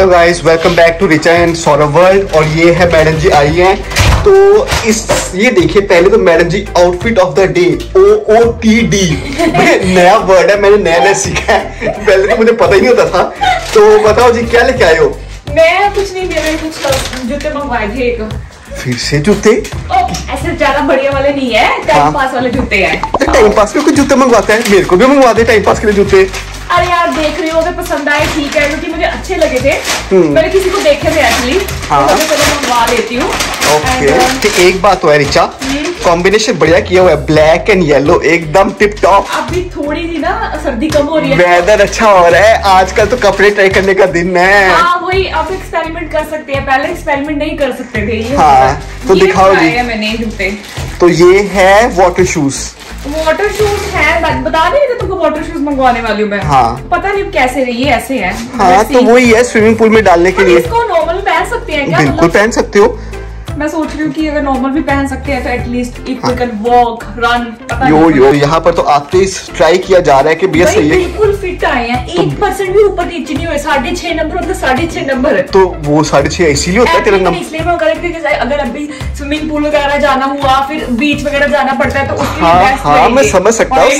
तो guys welcome back to Richa and Saurabh world. और ये है मैडम जी आई हैं। तो ये देखिए, पहले तो madam ji outfit of the day OOTD नया वर्ड है, मैंने नया सीखा है, पहले तो मुझे पता ही नहीं होता था। तो बताओ जी क्या लेके आए हो? मैं कुछ नहीं, मेरे कुछ जूते मंगवाए थे एक। फिर से जूते? ऐसे ज्यादा बढ़िया वाले नहीं है, टाइम पास वाले जूते हैं। तो टाइम पास के कुछ जूते मंगवाते हैं, मेरे को भी मंगवा दे टाइम पास के लिए जूते। अरे यार देख रही हो, अगर पसंद आए ठीक है, क्योंकि मुझे अच्छे लगे थे। मैंने किसी को देखे थे एक्चुअली, तो चलो मंगवा लेती हूँ। ओके, एक बात तो है रिचा, कॉम्बिनेशन बढ़िया किया हुआ है, ब्लैक एंड येलो एकदम टिप टॉप। अभी थोड़ी सी ना सर्दी कम हो रही है, वेदर अच्छा हो रहा है, आजकल तो कपड़े ट्राई करने का दिन है। हाँ वही, आप एक्सपेरिमेंट कर सकते हैं, पहले एक्सपेरिमेंट नहीं कर सकते थे। ये हाँ, तो दिखाओ जी। मैंने जूते, तो ये है वाटर शूज। वाटर शूज है, बता नहीं थे तुमको वाटर शूज मंगवाने वाली हूँ मैं। हाँ, पता नहीं कैसे रही है, ऐसे है। हाँ, तो वही है स्विमिंग पूल में डालने के लिए। इसको नॉर्मल पहन सकते हैं क्या? बिल्कुल पहन सकते हो। मैं सोच रही हूँ कि अगर नॉर्मल भी पहन सकते हैं तो at least if we can walk run. Yo यहाँ पर तो आते ही ट्राई किया जा रहा है कि भैया सही है, बिल्कुल फिट आए हैं। 1% भी ऊपर नीचे नहीं हुए। 6.5 नंबर मतलब 6.5 नंबर है। तो वो 6.5 इसीलिए होता है तेरा नंबर। इसलिए मैं कह रही थी अगर अभी स्विमिंग पूल वगैरह जाना हुआ, फिर बीच वगैरह जाना पड़ता है, तो उसके लिए बेस्ट हाँ, मैं समझ सकता हूँ।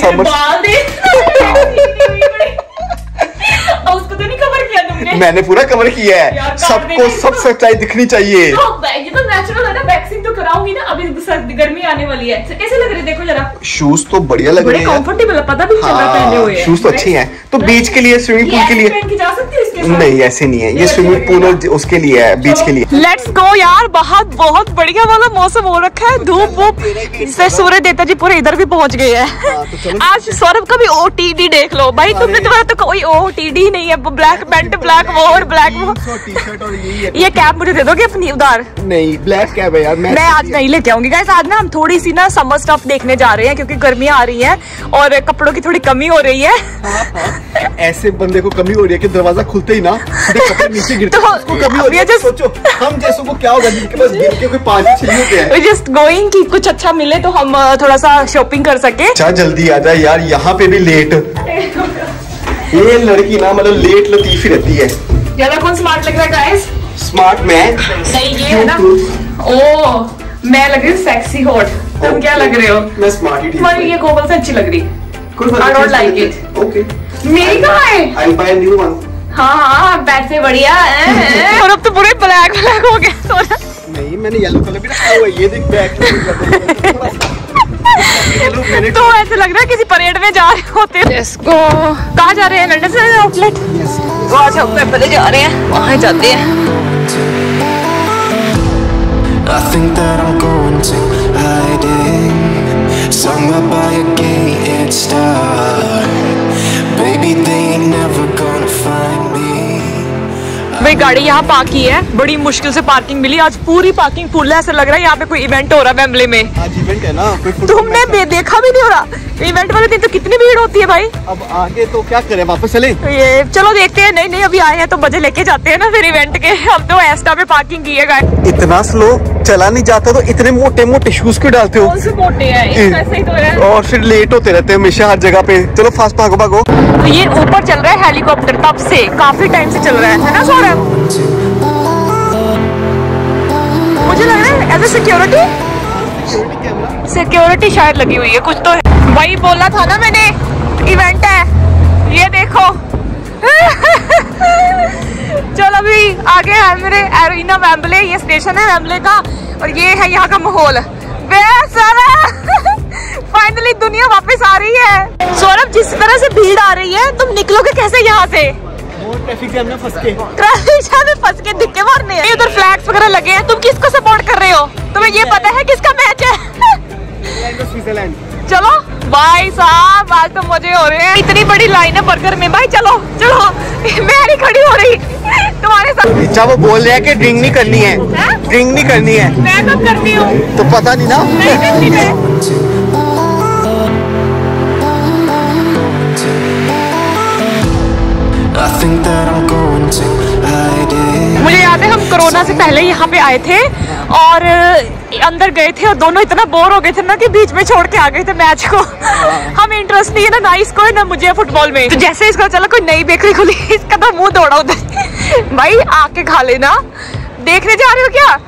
उसको तो नहीं कवर किया तुमने? मैंने पूरा कवर किया है, सबको सब सच्चाई दिखनी चाहिए। ये तो नेचुरल है ना, वैक्सिंग तो कराऊंगी ना। अभी सर्दी गर्मी आने वाली है, कैसे लग रहे देखो जरा। शूज तो बढ़िया लग रहे हैं, कंफर्टेबल है, पता भी नहीं चल रहा पहने हुए। शूज तो अच्छे हैं। तो बीच के लिए, स्विमिंग पूल के लिए जा सकती है इसके साथ? नहीं, ऐसे नहीं है, ये स्विमिंग पूल उसके लिए है, बीच के लिए। लेट्स गो यार, बहुत बढ़िया वाला मौसम हो रखा है, धूप वूप से सूर्य देवता जी पूरे इधर भी पहुंच गए हैं। आज सौरभ का भी OOTD देख लो भाई, तुमने तुम्हारा तो कोई OOTD नहीं है। ब्लैक पैंट, ब्लैक वो और ब्लैक वो टी-शर्ट और ये कैप मुझे दे दोगे अपनी उधार? नहीं, ब्लैक कैप है यार, मैं आज नहीं लेके आऊंगी। गाइस आज ना हम थोड़ी सी ना समर स्टफ देखने जा रहे हैं, क्योंकि गर्मियां आ रही हैं और कपड़ों की थोड़ी कमी हो रही है। ऐसे बंदे को कमी हो रही है कि दरवाजा खुलते ही ना कपड़े नीचे गिरते हैं, उसको कमी हो रही है। सोचो हम जैसों को क्या होगा जिनके पास गिर के कोई 5-6 होते हैं। जस्ट गोइंग कि कुछ अच्छा मिले तो हम थोड़ा सा शॉपिंग कर सके। अच्छा जल्दी आ जाए यार, यहाँ पे भी लेट। ये लड़की ना मतलब लेट लतीफी रहती है। ज्यादा कौन स्मार्ट लग रहा है गाइस? स्मार्ट मैं नहीं, ये है ना। ओ मैं लग रही हूँ सेक्सी हॉट, तुम क्या लग रहे हो? मैं स्मार्ट ही ठीक हूँ। ये गोगल से अच्छी लग रही। I don't like it. Okay. मेरी कहाँ है? I'll buy a new one. हाँ बैट से बढ़िया है। और अब तो पूरे ब्लैक हो गया। नहीं, मैंने येलो कलर भी रखा हुआ है, ये देख बैक। तो ऐसे लग रहा है किसी परेड में जा रहे होते हैं। इसको कहाँ जा रहे हैं? लंदन से आउटलेट। अच्छा पहले जा रहे हैं, वहाँ जाते हैं। I think that I'm going to hiding somewhere by a gated star. Baby, they ain't never gonna find me. भाई गाड़ी यहाँ पार्क की है, बड़ी मुश्किल से पार्किंग मिली। आज पूरी पार्किंग फुल है, ऐसा लग रहा है यहाँ पे कोई इवेंट हो रहा है वेम्बले में। आज इवेंट है ना, तुमने देखा भी नहीं हो रहा? इवेंट वाले दिन तो कितनी भीड़ होती है भाई। अब आगे तो क्या करें, वापस चले? ये चलो देखते हैं। नहीं अभी आए हैं तो मजे लेके जाते हैं ना फिर इवेंट के। हम तो एस्टा पे पार्किंग की है। इतना स्लो चला नहीं जाता तो इतने मोटे शूज क्यों डालते हो? कौन से मोटे हैं? ऐसे ही तो है। और फिर लेट होते रहते हैं हमेशा हर जगह पे। चलो फास्ट भागो। तो ये ऊपर चल रहा है हेलीकॉप्टर, तब से काफी टाइम से चल रहा है ना सौरभ? मुझे लग रहा है एज ए सिक्योरिटी शायद लगी हुई है कुछ तो है। भाई बोला था ना मैंने, इवेंट है। ये देखो चलो अभी आगे है मेरे एरिना वेम्बले, ये स्टेशन है वेम्बले का, और ये है यहाँ का माहौल। फाइनली दुनिया वापस आ रही है। सौरभ जिस तरह से भीड़ आ रही है, तुम निकलोगे कैसे यहाँ से? ट्रैफिक जाम में फंस के धक्के मारने हैं। उधर फ्लैग्स वगैरह लगे हैं। तुम किसको सपोर्ट कर रहे हो? तुम्हें ये पता है किसका मैच है? स्विट्जरलैंड। चलो भाई साहब, आज तो मजे हो रहे हैं। इतनी बड़ी लाइन है बर्गर में भाई। चलो मैं नहीं खड़ी हो रही तुम्हारे साथ। अच्छा वो बोल रहे हैं कि ड्रिंक नहीं करनी है, ड्रिंक नहीं करनी है। मैं कब करती हूँ? तो पता नहीं ना। नहीं करती मैं। I think that I'm going to hiding. मुझे याद है हम कोरोना से पहले यहाँ पे आए थे और अंदर गए थे और दोनों इतना बोर हो गए थे ना कि बीच में छोड़ के आ गए थे मैच को। हमें इंटरेस्ट नहीं है ना इसको ना मुझे फुटबॉल में। तो जैसे इसका चला कोई नई बेकरी खुली इसका तो मुंह दौड़ा उधर। भाई आके खा लेना। देखने जा रहे हो क्या?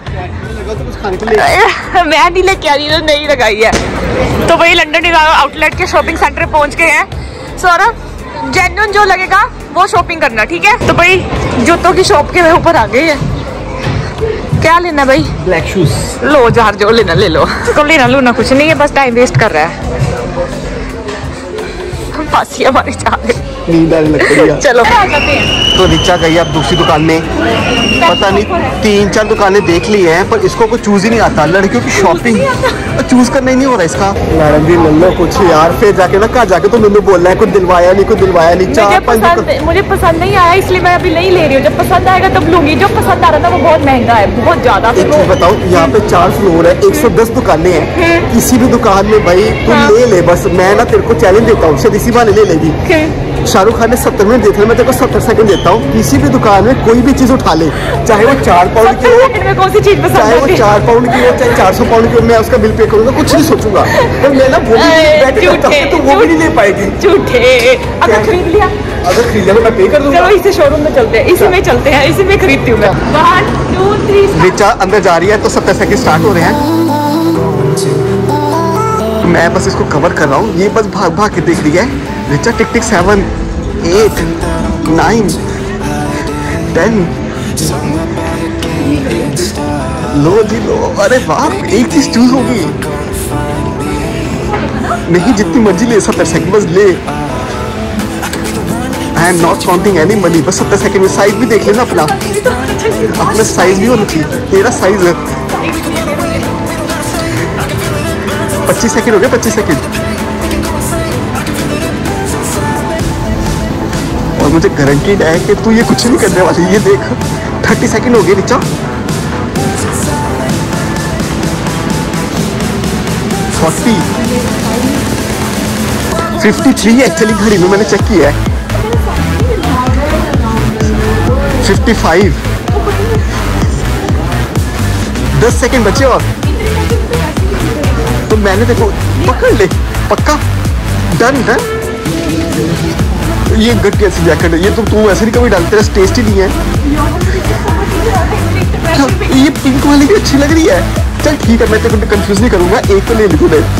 मैं नहीं लेके आ रही, नहीं लगाई है। तो वही लंदन आउटलेट के शॉपिंग सेंटर पहुंच गए हैं। सौरभ जेन्युइन जो लगेगा वो शॉपिंग करना, ठीक है? तो भाई जूतों की शॉप के ऊपर आ गए हैं। क्या लेना भाई? ब्लैक शूज लो जार, जो लेना ले लो। तो लेना लूना कुछ नहीं है, बस टाइम वेस्ट कर रहा है। फांसी हमारी चाह रही, नींद आने लग गई है। चलो तो रिचा गई अब दूसरी दुकान में। पता नहीं 3-4 दुकानें देख ली हैं पर इसको कुछ चूज ही नहीं आता। लड़कियों की शॉपिंग चूज करना ही नहीं हो रहा इसका। मैडम जी ले लो कुछ यार, फिर जाके ना कहाँ जाके तो मैंने बोलना है कुछ दिलवाया नहीं, कुछ दिलवाया नहीं। मुझे पसंद नहीं आया इसलिए मैं अभी नहीं ले रही हूँ। जब पसंद आएगा तब लूंगी। जो पसंद आ रहा था वो बहुत महंगा है, बहुत ज्यादा। एक चीज बताओ, यहाँ पे 4 फ्लोर है, 110 दुकानें हैं। किसी भी दुकान में भाई तुम ले ले, बस मैं ना तेरे को चैलेंज देता हूँ, शायद इसी बहाने ले लेगी। शाहरुख खान ने 70 मिनट देखे, मैं तेरे को 70 सेकंड देता हूँ। किसी भी दुकान में कोई भी चीज उठा ले, चाहे वो 4 पाउंड की हो, कौन सी चीज पसंद चाहे वो 4 पाउंड की हो, चाहे 400 पाउंड की हो, मैं उसका बिल पे करूंगा, कुछ नहीं सोचूंगा। पर मैं ना वो भी नहीं ले पाएगी। झूठे। अगर खरीद लिया, अगर खरीद लिया तो मैं पे कर दूंगा। चलो इसे शोरूम में चलते हैं, इसी में चलते हैं, इसी में खरीदती हूँ मैं। 1 2 3 रिचा अंदर जा रही है तो 70 सेकंड स्टार्ट हो रहे हैं। मैं बस इसको कवर कर रहा हूँ, ये बस भाग भाग के देख रही है। रिचा टिक टिक 7 8 9 10। लो जी लो, अरे वाह एक चीज चूज होगी। नहीं जितनी मर्जी ले, 70 सेकंड बस ले। I am not counting any money, बस 70 सेकंड में। साइज भी देख लेना अपना, अपना साइज भी होना चाहिए। तेरा साइज है 25 सेकंड हो गए, 25 सेकंड। और मुझे गारंटीड है कि तू ये कुछ नहीं करने वाली। ये देख 30 सेकंड हो गए रिचा। 40 53 एक्चुअली घड़ी में मैंने चेक किया है। 55 10 सेकंड बचे और तो मैंने देखो पकड़ ले पक्का। Done done. ये गट कैसी जैकेट है, ये तो तू ऐसे नहीं कभी डाल, तेरा टेस्ट ही नहीं है। ये पिंक वाली भी अच्छी लग रही है। चल ठीक है, मैं तेरे को कंफ्यूज नहीं करूंगा, एक तो ले लिखू दे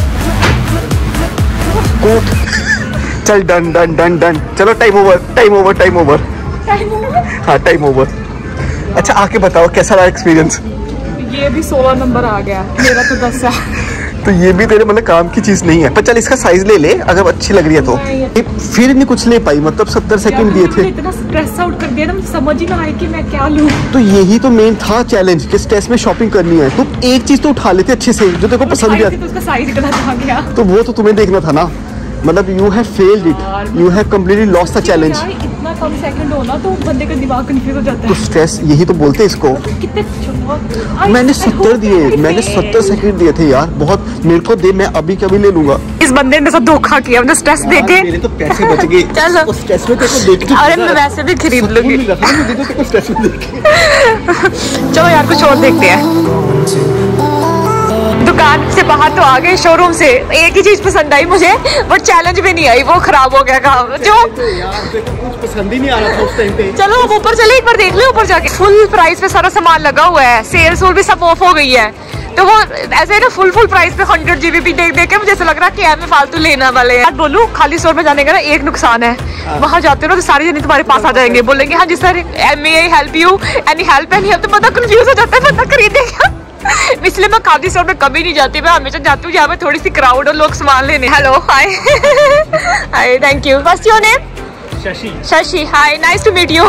कोट। चल डन डन डन डन। चलो time over time over time over. हाँ टाइम ओवर। अच्छा आके बताओ कैसा रहा एक्सपीरियंस? ये भी 16 नंबर आ गया, मेरा तो 10 है। तो ये भी तेरे मतलब काम की चीज नहीं है। पर चल इसका साइज ले ले अगर अच्छी लग रही है तो। फिर नहीं कुछ ले पाई, मतलब 70 सेकंड दिए थे। इतना स्ट्रेस आउट कर दिया ना, मुझे समझ ही ना आया कि मैं क्या लूं। तो यही तो मेन था चैलेंज कि स्ट्रेस में शॉपिंग करनी है। तो एक चीज तो उठा लेते अच्छे से जो तेरे को पसंद भी आती। तो उसका साइज इतना आ गया, तो वो तो तुम्हें देखना था ना। मतलब you have failed it, you have completely lost the challenge. इतना कम सेकंड होना तो बंदे का दिमाग कंफ्यूज हो जाता है। तो स्ट्रेस यही तो बोलते हैं इसको। कितने मैंने 70 दिए, मैंने 70 सेकंड दिए थे यार। बहुत मेरे को दे, मैं अभी कभी ले लूंगा। इस बंदे ने सब धोखा किया, मुझे स्ट्रेस देके। मेरे तो पैसे बच गए। चलो स्ट्रेस में तेरे को देख के अरे मैं वैसे भी खरीद लूंगी। मुझे तो तेरे को स्ट्रेस में देख के। चलो यार कुछ और देखते हैं। दुकान से बाहर तो आ गए, शोरूम से एक ही चीज पसंद आई मुझे, बट चैलेंज भी नहीं आई, वो खराब हो गया काम जो कुछ पसंद ही नहीं आ रहा था उस टाइम पे। चलो अब ऊपर चले, एक बार देख ले ऊपर जाके। फुल प्राइस पे सारा सामान लगा हुआ है, सेल भी सब ऑफ हो गई है। तो वो ऐसे ना फुल प्राइस पे 100 GBP देख के मुझे ऐसा लग रहा है कि यार मैं फालतू लेना वाले हैं। बोलूं खाली स्टोर में जाने का ना एक नुकसान है, वहाँ जाते हो ना तो सारी जने तुम्हारे पास आ जाएंगे, बोलेंगे हाँ जी sir may I help you, any help any help. तो बंदा कंफ्यूज हो जाता है, बंदा खरीदेगा। इसलिए मैं खादी स्टोर में कभी नहीं जाती, मैं हमेशा जाती हूँ जहाँ पे थोड़ी सी क्राउड और लोग सामान लेने। Hello hi hi thank you. What's your name? Shashi. Shashi hi, nice to meet you.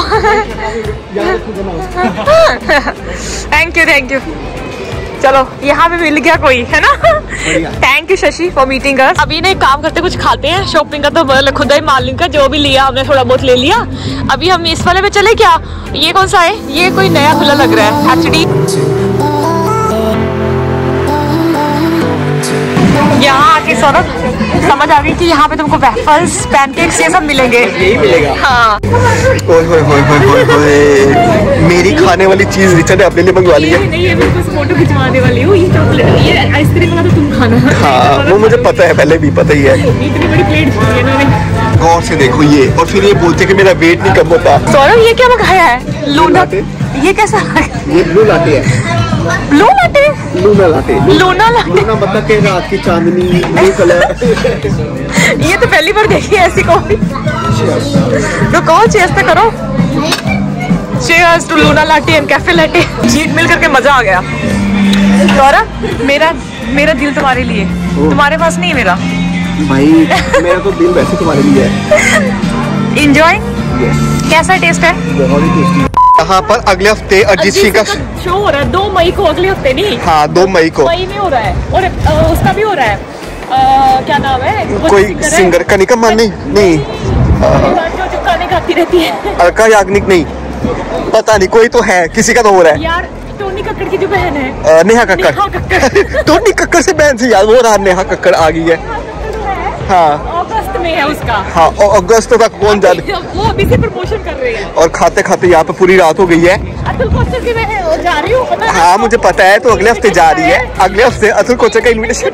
Thank you thank you. चलो यहाँ पे मिल गया कोई, है ना? Thank you Shashi for meeting us. अभी ना एक काम करते, कुछ खाते हैं। शॉपिंग का तो खुदा ही मान का जो भी लिया हमने थोड़ा बहुत ले लिया। अभी हम इस वाले में चले क्या? ये कौन सा है? ये कोई नया खुला लग रहा है HD। यहाँ ओके सौरभ, समझ आ गई कि यहाँ पे तुमको वेफल्स, पैनकेक्स ये सब मिलेंगे। यही मिलेगा। हाँ। ओए होए होए होए होए होए, मेरी खाने वाली चीज रिचा ने अपने लिए मंगवा ली है। नहीं, मैं बस फोटो खिंचवाने वाली हूँ। ये चॉकलेट, ये आइसक्रीम वाला तो तुम खाना। हाँ वो मुझे पता है, पहले भी पता ही है। इतनी बड़ी प्लेट दी है इन्होंने। गौर से देखो ये, और फिर ये बोलते कि मेरा वेट नहीं कम होता। सौरभ ये क्या मंगाया है? लूना। ये कैसा? ये ब्लू लाटे है। Blue latte? Luna latte. Luna latte. Luna मतलब कि रात की चांदनी, ब्लू कलर। ये तो पहली बार देखी है ऐसी कॉफी। रुको, चीयर्स तो करो। Cheers to Luna latte and cafe latte. Cheat meal करके मजा आ गया। सौरभ, मेरा दिल तुम्हारे लिए, तुम्हारे पास नहीं है मेरा। भाई मेरा तो दिल वैसे तुम्हारे लिए है। Enjoy? कैसा टेस्ट है? बहुत ही टेस्टी। यहाँ पर अगले हफ्ते अरिजीत सिंह का शो हो रहा है 2 मई को। अगले हफ्ते नहीं, हाँ 2 मई को। मई में हो रहा है। और उसका भी हो रहा है, क्या नाम है? कोई सिंगर कनिका मानी नहीं, जो गाने गाती रहती है। अलका याग्निक नहीं, पता नहीं, कोई तो है, किसी का तो हो रहा है यार। टोनी कक्कड़ की जो बहन है, नेहा कक्कड़। टोनी कक्कड़ से बहन से यार वो रहा, नेहा कक्कड़ आ गई है। हाँ अगस्त में है उसका। हाँ, और अगस्त तक कौन जाने। वो अभी से प्रमोशन कर रही है। और खाते खाते यहाँ पे पूरी रात हो गई है। अतुल कोचर की मैं जा रही हूँ, पता है? हाँ मुझे पता है, तो अगले हफ्ते जा रही है। अगले हफ्ते अतुल कोचर का इनविटेशन।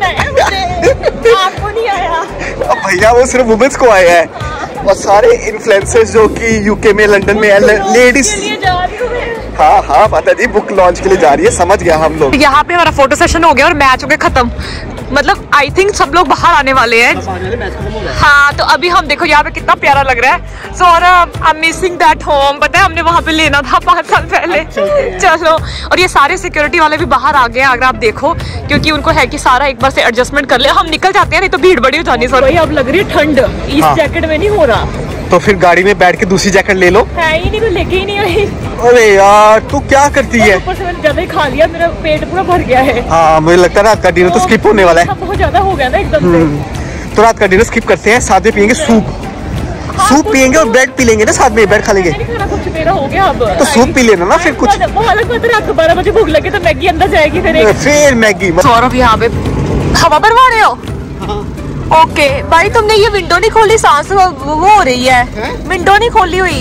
आपको नहीं आया? अब भैया वो सिर्फ वुमेन्स को आया है, और सारे इन्फ्लुएंसर्स जो कि यूके में, लंदन में लेडीज। हाँ हाँ पता जी, बुक लॉन्च के लिए जा रही है, समझ गया हम लोग। यहाँ पे हमारा फोटो सेशन हो गया और मैच हो गया खत्म। मतलब आई थिंक सब लोग बाहर आने वाले हैं। हाँ तो अभी हम देखो यहाँ पे कितना प्यारा लग रहा है। Saurabh, I am missing that home. पता है हमने वहाँ पे लेना था 5 साल पहले। चलो, और ये सारे सिक्योरिटी वाले भी बाहर आ गए हैं, अगर आप देखो, क्योंकि उनको है कि सारा एक बार से एडजस्टमेंट कर ले। हम निकल जाते हैं, नहीं तो भीड़ बड़ी हो जानी। सर अब लग रही है ठंड, इस जैकेट में नहीं हो रहा। तो फिर गाड़ी में बैठ के दूसरी जैकेट ले लो। है ही नहीं, मैं लेके ही नहीं आई। अरे यार तू क्या करती है? ऊपर से मैंने ज्यादा ही खा लिया, मेरा पेट पूरा भर गया है। हाँ मुझे लगता है रात का डिनर तो स्किप होने वाला है। बहुत ज्यादा हो गया ना एकदम से। तो रात का डिनर स्किप करते हैं, साथ में पियेंगे सूप। सूप पियेंगे और ब्रेड पी लेंगे ना, साथ में ब्रेड खा लेंगे। कुछ मेरा हो गया अब। तो सूप पी लेना ना फिर कुछ। रात को 12 बजे भूख लगे तो मैगी अंदर जाएगी फिर मैगी। सौरभ यहाँ पे हवा भरवा रहे हो? ओके भाई, तुमने ये विंडो नहीं खोली, सांस वो हो रही है। विंडो नहीं खोली हुई,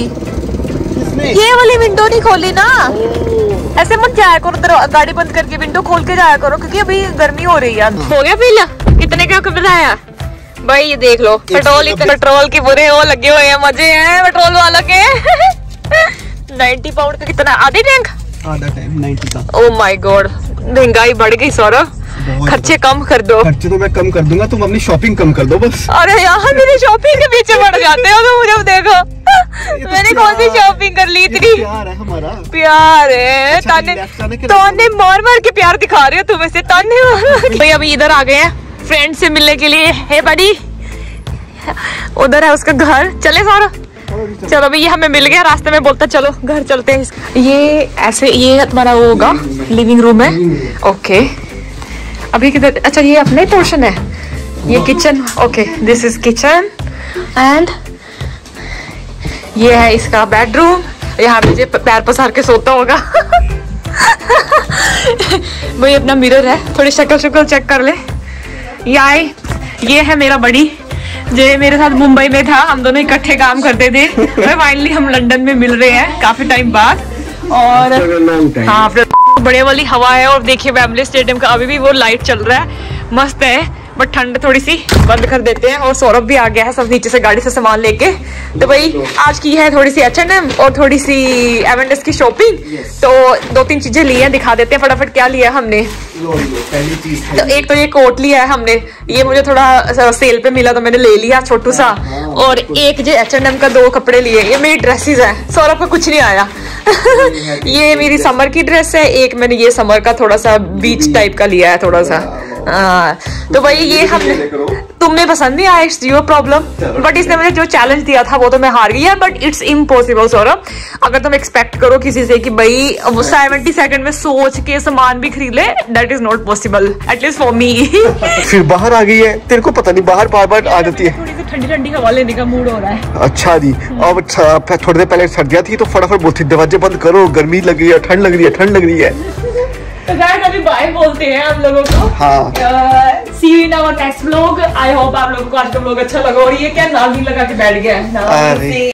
ये वाली विंडो नहीं खोली ना। ऐसे मत जाया करो, गाड़ी बंद करके विंडो खोल के जाया करो, क्योंकि अभी गर्मी हो रही है। हो गया फिल? कितने का बताया भाई? ये देख लो, पेट्रोल के बुरे वो लगे हुए हैं, मजे हैं पेट्रोल वालों के। 90 पाउंड का कितना? आधी टैंक? आधा टाइम 90 का। ओह माय गॉड, महंगाई बढ़ गई सौरभ। खर्चे कम कर दो। खर्चे तो मैं कम कर दूंगा, तुम अपनी शॉपिंग कम कर दो बस। अरे यार मेरी शॉपिंग के पीछे पड़ जाते हो तो मुझे देखो। तो मैंने कौन सी शॉपिंग कर ली? इतनी प्यार है हमारा। प्यार है। ताने मार मार के प्यार दिखा रहे हो तुम ऐसे, ताने मार। भाई अभी इधर आ गए हैं फ्रेंड से मिलने के लिए। हे बड़ी, उधर है उसका घर। चले सौरभ? चलो भाई, ये हमें मिल गया रास्ते में, बोलता चलो घर चलते हैं। ये ऐसे, ये हमारा वो होगा लिविंग रूम है। ओके, अभी किधर? अच्छा ये अपना ही पोर्शन है, ये kitchen. Okay, this is kitchen and ये है इसका बेडरूम। यहाँ पे पैर पसार के सोता होगा। भाई अपना मिरर है, थोड़ी शक्ल चेक कर ले। ये है मेरा बड़ी, जो मेरे साथ मुंबई में था, हम दोनों इकट्ठे काम करते थे। फाइनली हम लंदन में मिल रहे हैं काफी टाइम बाद। और हाँ, बड़े वाली हवा है। और देखिए वेम्बले स्टेडियम का अभी भी वो लाइट चल रहा है, मस्त है। बट ठंड थोड़ी सी, बंद कर देते हैं। और सौरभ भी आ गया है सब नीचे से गाड़ी से सामान लेके। तो भाई आज की है थोड़ी सी H&M और थोड़ी सी एवेंडस की शॉपिंग। तो 2-3 चीजें ली हैं, दिखा देते हैं फटाफट क्या लिया हमने। पहली चीज तो एक तो ये कोट लिया है हमने, ये मुझे थोड़ा सेल पे मिला तो मैंने ले लिया, छोटू सा। और एक जो H&M का 2 कपड़े लिए, ये मेरी ड्रेसेस है। सौरभ का कुछ नहीं आया। ये मेरी समर की ड्रेस है। एक मैंने ये समर का थोड़ा सा बीच टाइप का लिया है थोड़ा सा। तो भाई ये हमने, तुम्हें पसंद नहीं आया, इट्स योर प्रॉब्लम। बट इसने मुझे जो चैलेंज दिया था वो तो मैं हार गई है। बट इट्स इम्पॉसिबल सौरभ, अगर तुम एक्सपेक्ट करो किसी से कि भाई 70 सेकंड में सोच के सामान भी खरीद ले, that is not possible, at least for me. फिर बाहर आ गई है, तेरे को पता नहीं बाहर बार आ जाती है। थोड़ी सी ठंडी ठंडी हवा लेने का मूड हो रहा है। अच्छा जी, अब थोड़ी देर पहले सर्दियाँ थी तो फटाफट बोलती दरवाजे बंद करो, गर्मी लग रही है, ठंड लग रही है, ठंड लग रही है। तो गाइस अभी बाय बोलते हैं आप लोगों को। हाँ। See you in our next vlog. I hope आप लोगों को आज का व्लॉग अच्छा लगा। और ये क्या नागिन लगा के बैठ गया है।